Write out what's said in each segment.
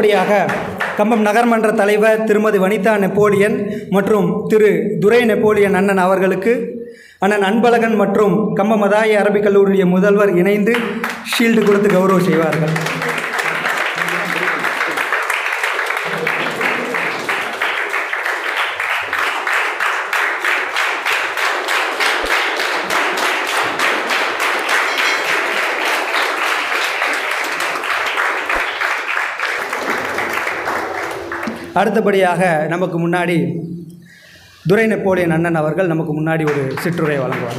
அடுத்தபடியாக கம்பம் நகர்மன்ற தலைவர் திருமதி வனிதா நெப்போலியன் மற்றும் திரு துரை நெப்போலியன் அண்ணன் அவர்களுக்கு அண்ணன் அன்பழகன் மற்றும் கம்பம் அதாய அரபிக் கல்லூரிய முதல்வர் இணைந்து ஷீல்டு கொடுத்து கௌரவம் செய்வார்கள். அடுத்தபடியாக நமக்கு முன்னாடி துரை நெப்போலியன் அண்ணன் அவர்கள் நமக்கு முன்னாடி ஒரு சிற்றுரை வழங்குவார்.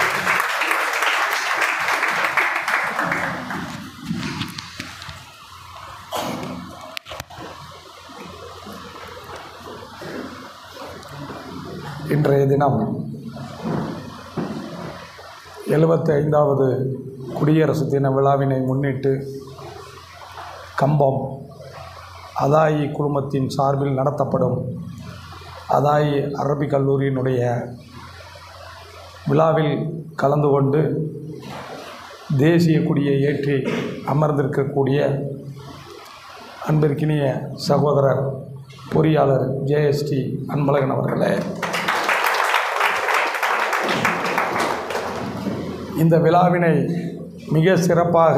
இன்றைய தினம் 75வது குடியரசு தின விழாவினை முன்னிட்டு கம்பம் அதாயி குழுமத்தின் சார்பில் நடத்தப்படும் அதாயி அரபிக் கல்லூரியினுடைய விழாவில் கலந்து கொண்டு தேசிய கொடியை ஏற்றி அமர்ந்திருக்கக்கூடிய அன்பிற்கினிய சகோதரர் பொறியாளர் ஜேஎஸ்டி அன்பழகன் அவர்களே, இந்த விழாவினை மிக சிறப்பாக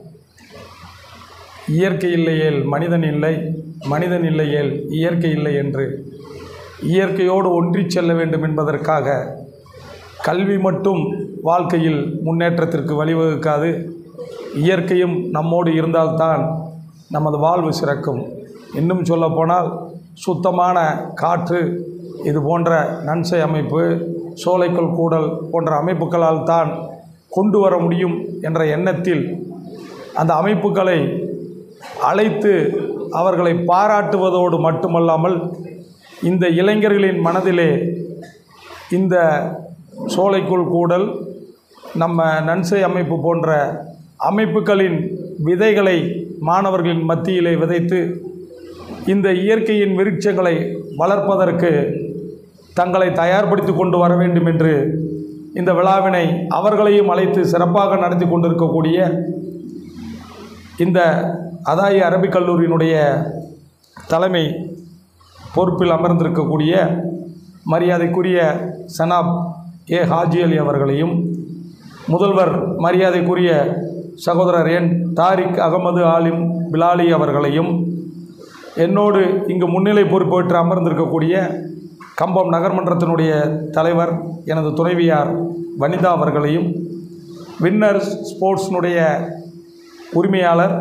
இயற்கை இல்லையேல் மனிதன் இல்லை, மனிதன் இல்லையேல் இயற்கை இல்லை என்று இயற்கையோடு ஒன்றி செல்ல வேண்டும் என்பதற்காக கல்வி மட்டும் வாழ்க்கையில் முன்னேற்றத்திற்கு வழிவகுக்காது, இயற்கையும் நம்மோடு இருந்தால்தான் நமது வாழ்வு சிறக்கும். இன்னும் சொல்லப்போனால் சுத்தமான காற்று, இது போன்ற நன்சை அமைப்பு, சோலைக்கல் கூடல் போன்ற அமைப்புகளால் தான் கொண்டு வர முடியும் என்ற எண்ணத்தில் அந்த அமைப்புகளை அழைத்து அவர்களை பாராட்டுவதோடு மட்டுமல்லாமல் இந்த இளைஞர்களின் மனதிலே இந்த சோலைக்குள் கூடல், நம்ம நன்சை அமைப்பு போன்ற அமைப்புகளின் விதைகளை மாணவர்களின் மத்தியிலே விதைத்து இந்த இயற்கையின் விருட்சங்களை வளர்ப்பதற்கு தங்களை தயார்படுத்தி கொண்டு வர வேண்டும் என்று இந்த விழாவினை அவர்களையும் அழைத்து சிறப்பாக நடத்தி கொண்டிருக்கக்கூடிய இந்த அதாயி அரபிக் கல்லூரியினுடைய தலைமை பொறுப்பில் அமர்ந்திருக்கக்கூடிய மரியாதைக்குரிய சனாப் ஏ ஹாஜி அலி அவர்களையும், முதல்வர் மரியாதைக்குரிய சகோதரர் என் தாரிக் அகமது ஆலிம் பிலாலி அவர்களையும், என்னோடு இங்கு முன்னிலை பொறுப்பேற்று அமர்ந்திருக்கக்கூடிய கம்பம் நகர்மன்றத்தினுடைய தலைவர் எனது துணைவியார் வனிதா அவர்களையும், வின்னர் ஸ்போர்ட்ஸினுடைய உரிமையாளர்,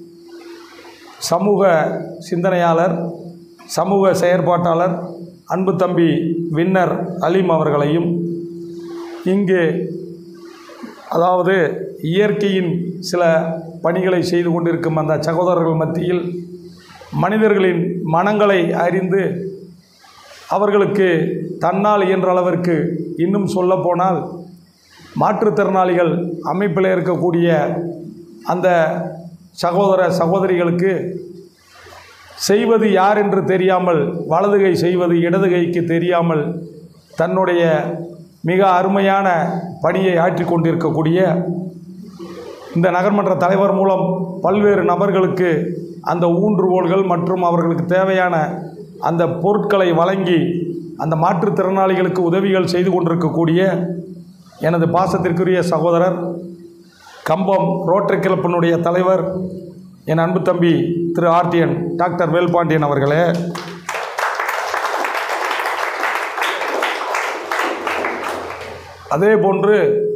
சமூக சிந்தனையாளர், சமூக செயற்பாட்டாளர் அன்பு தம்பி வின்னர் அலீம் அவர்களையும், இங்கு அதாவது இயற்கையின் சில பணிகளை செய்து கொண்டிருக்கும் அந்த சகோதரர்கள் மத்தியில் மனிதர்களின் மனங்களை அறிந்து அவர்களுக்கு தன்னால் இயன்ற அளவிற்கு, இன்னும் சொல்லப்போனால் மாற்றுத்திறனாளிகள் அமைப்பில் இருக்கக்கூடிய அந்த சகோதர சகோதரிகளுக்கு செய்வது யார் என்று தெரியாமல், வலதுகை செய்வது இடதுகைக்கு தெரியாமல் தன்னுடைய மிக அருமையான பணியை ஆற்றி கொண்டிருக்கக்கூடிய இந்த நகர்மன்ற தலைவர் மூலம் பல்வேறு நபர்களுக்கு அந்த ஊன்றுகோல்கள் மற்றும் அவர்களுக்கு தேவையான அந்த பொருட்களை வழங்கி அந்த மாற்றுத்திறனாளிகளுக்கு உதவிகள் செய்து கொண்டிருக்கக்கூடிய எனது பாசத்திற்குரிய சகோதரர் கம்பம் ரோட்டரி கிளப்பினுடைய தலைவர் என் அன்பு தம்பி திரு ஆர்டிஎன் டாக்டர் வேல்பாண்டியன் அவர்களே, அதே போன்று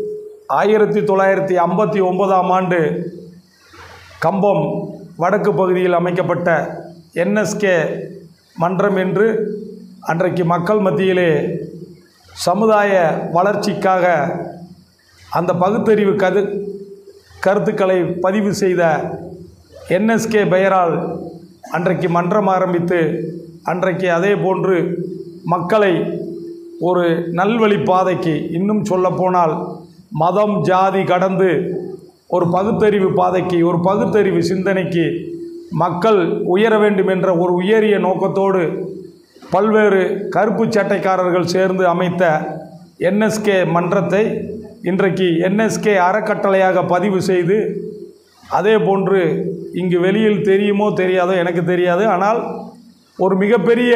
1959ஆம் ஆண்டு கம்பம் வடக்கு பகுதியில் அமைக்கப்பட்ட என்எஸ்கே மன்றம் என்று அன்றைக்கு மக்கள் மத்தியிலே சமுதாய வளர்ச்சிக்காக அந்த பகுத்தறிவு கருத்துக்களை பதிவு செய்த என்எஸ்கே பெயரால் அன்றைக்கு மன்றம் ஆரம்பித்து அன்றைக்கு அதே போன்று மக்களை ஒரு நல்வழி பாதைக்கு, இன்னும் சொல்லப்போனால் மதம் ஜாதி கடந்து ஒரு பகுத்தறிவு பாதைக்கு, ஒரு பகுத்தறிவு சிந்தனைக்கு மக்கள் உயர வேண்டும் என்ற ஒரு உயரிய நோக்கத்தோடு பல்வேறு கருப்பு சட்டைக்காரர்கள் சேர்ந்து அமைத்த என்எஸ்கே மன்றத்தை இன்றைக்கு என்எஸ்கே அறக்கட்டளையாக பதிவு செய்து அதே போன்று இங்கு வெளியில் தெரியுமோ தெரியாதோ எனக்கு தெரியாது, ஆனால் ஒரு மிகப்பெரிய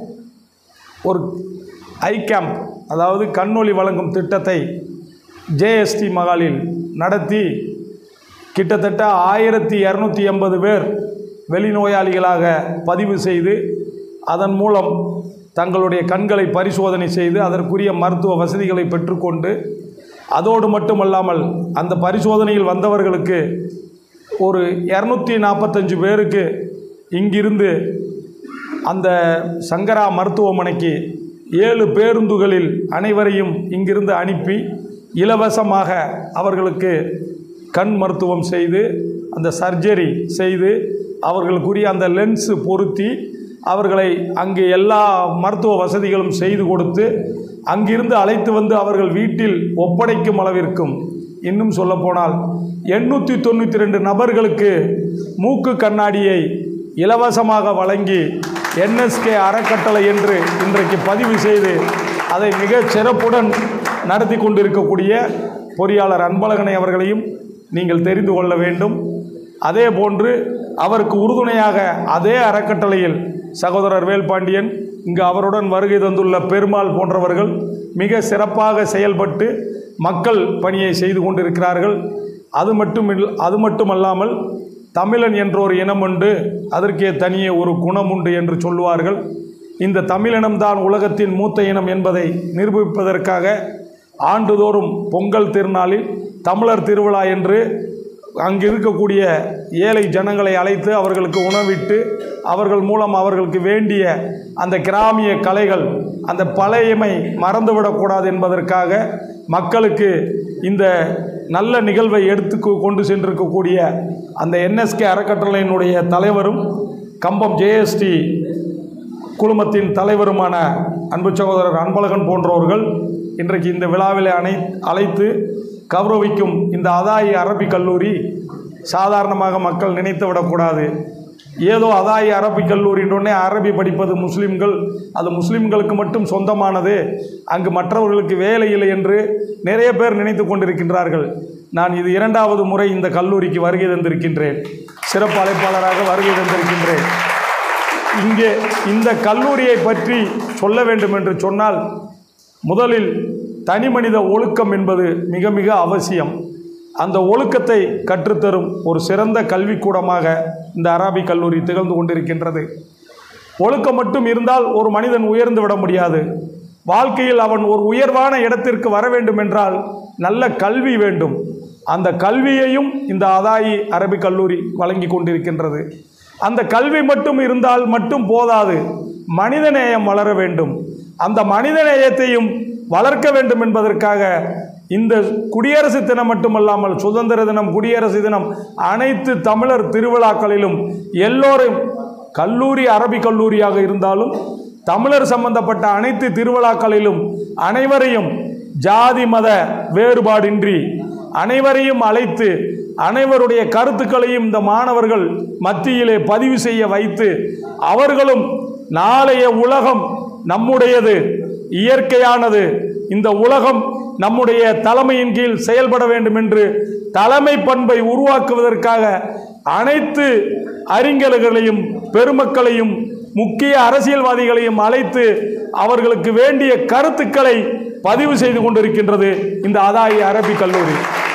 ஒரு ஐ கேம்ப், அதாவது கண்ணொளி வழங்கும் திட்டத்தை ஜேஎஸ்டி மகாலில் நடத்தி கிட்டத்தட்ட 1280 பேர் வெளிநோயாளிகளாக பதிவு செய்து அதன் மூலம் தங்களுடைய கண்களை பரிசோதனை செய்து அதற்குரிய மருத்துவ வசதிகளை பெற்றுக்கொண்டு, அதோடு மட்டுமல்லாமல் அந்த பரிசோதனையில் வந்தவர்களுக்கு ஒரு 245 பேருக்கு இங்கிருந்து அந்த சங்கரா மருத்துவமனைக்கு 7 பேருந்துகளில் அனைவரையும் இங்கிருந்து அனுப்பி இலவசமாக அவர்களுக்கு கண் மருத்துவம் செய்து அந்த சர்ஜரி செய்து அவர்களுக்குரிய அந்த லென்ஸு பொருத்தி அவர்களை அங்கே எல்லா மருத்துவ வசதிகளும் செய்து கொடுத்து அங்கிருந்து அழைத்து வந்து அவர்கள் வீட்டில் ஒப்படைக்கும் அளவிற்கும், இன்னும் சொல்லப்போனால் 892 நபர்களுக்கு மூக்கு கண்ணாடியை இலவசமாக வழங்கி என்எஸ்கே அறக்கட்டளை என்று இன்றைக்கு பதிவு செய்து அதை மிகச் சிறப்புடன் நடத்தி கொண்டிருக்கக்கூடிய பொறியாளர் அன்பழகனை அவர்களையும் நீங்கள் தெரிந்து கொள்ள வேண்டும். அதே போன்று அவருக்கு உறுதுணையாக அதே அறக்கட்டளையில் சகோதரர் வேல்பாண்டியன், இங்கு அவருடன் வருகை தந்துள்ள பெருமாள் போன்றவர்கள் மிக சிறப்பாக செயல்பட்டு மக்கள் பணியை செய்து கொண்டிருக்கிறார்கள். அது மட்டுமல்லாமல் தமிழன் என்ற ஒரு இனம் உண்டு, அதற்கே தனியே ஒரு குணம் உண்டு என்று சொல்லுவார்கள். இந்த தமிழினம்தான் உலகத்தின் மூத்த இனம் என்பதை நிரூபிப்பதற்காக ஆண்டுதோறும் பொங்கல் திருநாளில் தமிழர் திருவிழா என்று அங்கு இருக்கக்கூடிய ஏழை ஜனங்களை அழைத்து அவர்களுக்கு உணவிட்டு அவர்கள் மூலம் அவர்களுக்கு வேண்டிய அந்த கிராமிய கலைகள், அந்த பழையமை மறந்துவிடக்கூடாது என்பதற்காக மக்களுக்கு இந்த நல்ல நிகழ்வை எடுத்து கொண்டு சென்றிருக்கக்கூடிய அந்த என்எஸ்கே அறக்கட்டளையினுடைய தலைவரும் கம்பம் ஜேஎஸ்டி குழுமத்தின் தலைவருமான அன்பு சகோதரர் அன்பழகன் போன்றவர்கள் இன்றைக்கு இந்த விழாவில் அழைத்து கௌரவிக்கும் இந்த அதாயி அரபிக் கல்லூரி சாதாரணமாக மக்கள் நினைத்து விடக்கூடாது. ஏதோ அதாயி அரபிக் கல்லூரின்றோடனே அரபி படிப்பது முஸ்லீம்கள், அது முஸ்லீம்களுக்கு மட்டும் சொந்தமானது, அங்கு மற்றவர்களுக்கு வேலை இல்லை என்று நிறைய பேர் நினைத்து கொண்டிருக்கின்றார்கள். நான் இது 2வது முறை இந்த கல்லூரிக்கு வருகை தந்திருக்கின்றேன், சிறப்பு அழைப்பாளராக வருகை தந்திருக்கின்றேன். இங்கே இந்த கல்லூரியை பற்றி சொல்ல வேண்டும் என்று சொன்னால், முதலில் தனிமனித ஒழுக்கம் என்பது மிக மிக அவசியம். அந்த ஒழுக்கத்தை கற்றுத்தரும் ஒரு சிறந்த கல்விக்கூடமாக இந்த அரபிக் கல்லூரி திகழ்ந்து கொண்டிருக்கின்றது. ஒழுக்கம் மட்டும் இருந்தால் ஒரு மனிதன் உயர்ந்து விட முடியாது. வாழ்க்கையில் அவன் ஒரு உயர்வான இடத்திற்கு வர வேண்டும் என்றால் நல்ல கல்வி வேண்டும். அந்த கல்வியையும் இந்த அதாயி அரபிக் கல்லூரி வழங்கி கொண்டிருக்கின்றது. அந்த கல்வி மட்டும் இருந்தால் மட்டும் போதாது, மனிதநேயம் வளர வேண்டும். அந்த மனிதநேயத்தையும் வளர்க்க வேண்டும் என்பதற்காக இந்த குடியரசு தினம் மட்டுமல்லாமல் சுதந்திர தினம், குடியரசு தினம், அனைத்து தமிழர் திருவிழாக்களிலும் எல்லோரும் கல்லூரி அரபிக் கல்லூரியாக இருந்தாலும் தமிழர் சம்பந்தப்பட்ட அனைத்து திருவிழாக்களிலும் அனைவரையும் ஜாதி மத வேறுபாடின்றி அனைவரையும் அழைத்து அனைவருடைய கருத்துக்களையும் இந்த மாணவர்கள் மத்தியிலே பதிவு செய்ய வைத்து அவர்களும் நாளைய உலகம் நம்முடையது, இயற்கையானது, இந்த உலகம் நம்முடைய தலைமையின் கீழ் செயல்பட வேண்டும் என்று தலைமை பண்பை உருவாக்குவதற்காக அனைத்து அறிஞர்களையும் பெருமக்களையும் முக்கிய அரசியல்வாதிகளையும் அழைத்து அவர்களுக்கு வேண்டிய கருத்துக்களை பதிவு செய்து கொண்டிருக்கின்றது இந்த அதாயி அரபிக் கல்லூரி.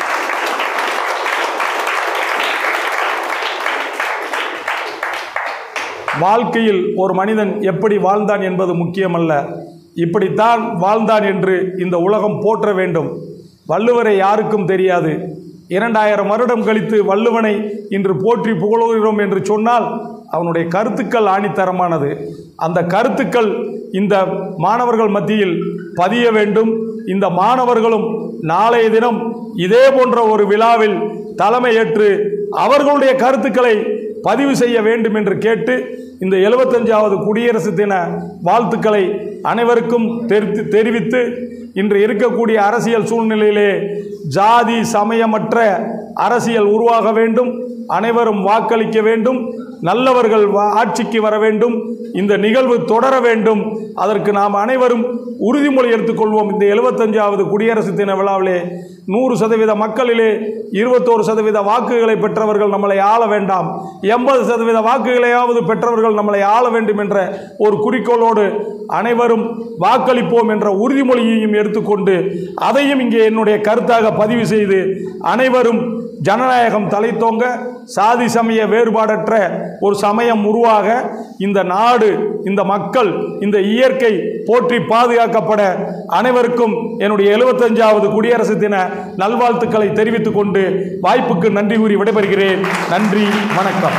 வாழ்க்கையில் ஒரு மனிதன் எப்படி வாழ்ந்தான் என்பது முக்கியமல்ல, இப்படித்தான் வாழ்ந்தான் என்று இந்த உலகம் போற்ற வேண்டும். வள்ளுவரை யாருக்கும் தெரியாது. 2000 வருடம் கழித்து வள்ளுவனை இன்று போற்றி புகழுகிறோம் என்று சொன்னால் அவனுடைய கருத்துக்கள் ஆணித்தரமானது. அந்த கருத்துக்கள் இந்த மாணவர்கள் மத்தியில் பதிய வேண்டும். இந்த மாணவர்களும் நாளைய தினம் இதே போன்ற ஒரு விழாவில் தலைமையேற்று அவர்களுடைய கருத்துக்களை பதிவு செய்ய வேண்டும் என்று கேட்டு இந்த 75வது குடியரசு தின வாழ்த்துக்களை அனைவருக்கும் தெரிவித்து, இன்று இருக்கக்கூடிய அரசியல் சூழ்நிலையிலே ஜாதி சமயமற்ற அரசியல் உருவாக வேண்டும், அனைவரும் வாக்களிக்க வேண்டும், நல்லவர்கள் ஆட்சிக்கு வர வேண்டும், இந்த நிகழ்வு தொடர வேண்டும். அதற்கு நாம் அனைவரும் உறுதிமொழி எடுத்துக்கொள்வோம். இந்த 75வது குடியரசு தின விழாவிலே 100% மக்களிலே 21% வாக்குகளை பெற்றவர்கள் நம்மளை ஆள வேண்டாம், 80% வாக்குகளையாவது பெற்றவர்கள் நம்மளை ஆள வேண்டும் என்ற ஒரு குறிக்கோளோடு அனைவரும் வாக்களிப்போம் என்ற உறுதிமொழியையும் எடுத்துக்கொண்டு அதையும் இங்கே என்னுடைய கருத்தாக பதிவு செய்து அனைவரும் ஜனநாயகம் தலைத்தோங்க, சாதி சமய வேறுபாடற்ற ஒரு சமயம் உருவாக, இந்த நாடு, இந்த மக்கள், இந்த இயற்கை போற்றி பாதுகாக்கப்பட அனைவருக்கும் என்னுடைய 75வது குடியரசு தின நல்வாழ்த்துக்களை தெரிவித்துக் கொண்டு வாய்ப்புக்கு நன்றி கூறி விடைபெறுகிறேன். நன்றி, வணக்கம்.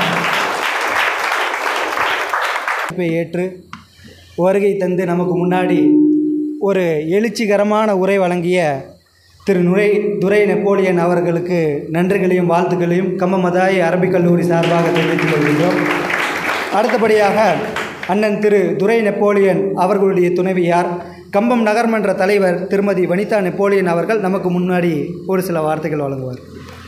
ஏற்று வருகை தந்து நமக்கு முன்னாடி ஒரு எழுச்சிகரமான உரை வழங்கிய திரு துரை நெப்போலியன் அவர்களுக்கு நன்றிகளையும் வாழ்த்துக்களையும் கம்பம் மதாய் அரபிக் கல்லூரி சார்பாக தெரிவித்துக் கொள்கின்றோம். அடுத்தபடியாக அண்ணன் திரு துரை நெப்போலியன் அவர்களுடைய துணைவியார் கம்பம் நகர்மன்ற தலைவர் திருமதி வனிதா நெப்போலியன் அவர்கள் நமக்கு முன்னாடி ஒரு சில வார்த்தைகள் வழங்குவார்.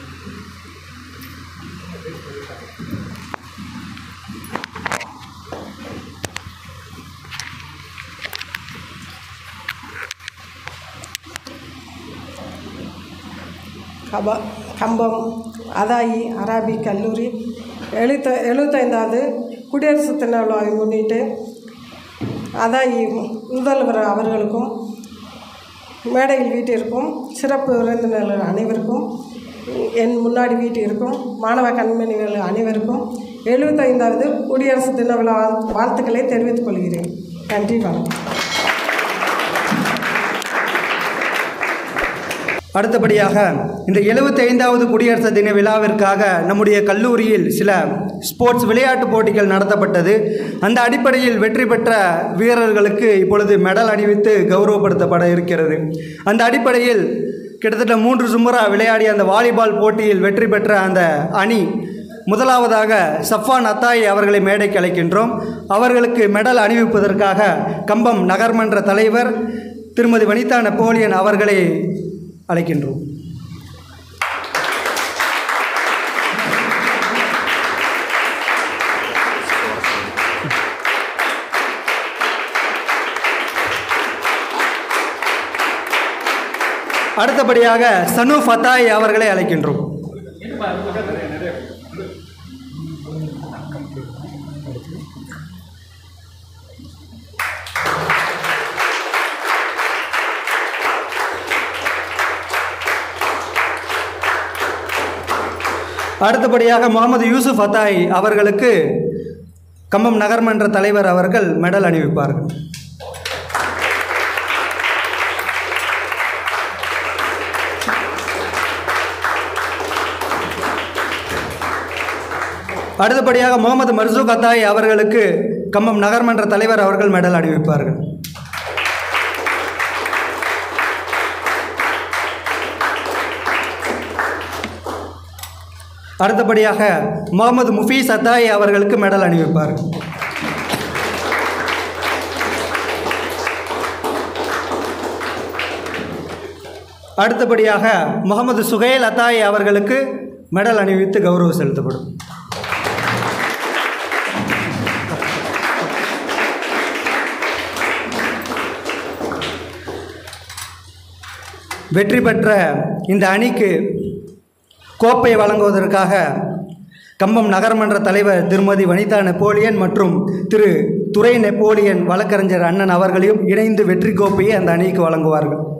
கம்பம் அதாயி அரபிக் கல்லூரி 75வது குடியரசு தின விழாவை முன்னிட்டு அதாயி முதல்வர் அவர்களுக்கும் மேடையில் வீட்டிற்கும் சிறப்பு விருந்தினர்கள் அனைவருக்கும் என் முன்னாடி வீட்டிற்கும் மாணவ கண்மணிகள் அனைவருக்கும் 75வது குடியரசு தின விழா வாழ்த்துக்களை தெரிவித்துக் கொள்கிறேன். நன்றி, வணக்கம். அடுத்தபடியாக இந்த 75வது குடியரசு தின விழாவிற்காக நம்முடைய கல்லூரியில் சில ஸ்போர்ட்ஸ் விளையாட்டு போட்டிகள் நடத்தப்பட்டது. அந்த அடிப்படையில் வெற்றி பெற்ற வீரர்களுக்கு இப்பொழுது மெடல் அணிவித்து கௌரவப்படுத்தப்பட இருக்கிறது. அந்த அடிப்படையில் கிட்டத்தட்ட 3 சுமரா விளையாடிய அந்த வாலிபால் போட்டியில் வெற்றி பெற்ற அந்த அணி முதலாவதாக சஃபான் அத்தாய் அவர்களை மேடைக்கு அழைக்கின்றோம். அவர்களுக்கு மெடல் அணிவிப்பதற்காக கம்பம் நகர்மன்ற தலைவர் திருமதி வனிதா நெப்போலியன் அவர்களை அழைக்கின்றோம். அடுத்தபடியாக சனு ஃபத்தாய் அவர்களை அழைக்கின்றோம். அடுத்தபடியாக முகமது யூசுப் ஃபத்தாய் அவர்களுக்கு கம்பம் நகர்மன்ற தலைவர் அவர்கள் மெடல் அணிவிப்பார்கள். அடுத்தபடியாக முகமது மர்சூக் அத்தாய் அவர்களுக்கு கம்பம் நகர்மன்ற தலைவர் அவர்கள் மெடல் அணிவிப்பார்கள். அடுத்தபடியாக முகமது முஃபீஸ் அத்தாய் அவர்களுக்கு மெடல் அணிவிப்பார்கள். அடுத்தபடியாக முகமது சுஹேல் அத்தாய் அவர்களுக்கு மெடல் அணிவித்து கௌரவம் செலுத்தப்படும். வெற்றி பெற்ற இந்த அணிக்கு கோப்பை வழங்குவதற்காக கம்பம் நகர்மன்ற தலைவர் திருமதி வனிதா நெப்போலியன் மற்றும் திரு துரை நெப்போலியன் வழக்கறிஞர் அண்ணன் அவர்களையும் இணைந்து வெற்றி கோப்பையை அந்த அணிக்கு வழங்குவார்கள்.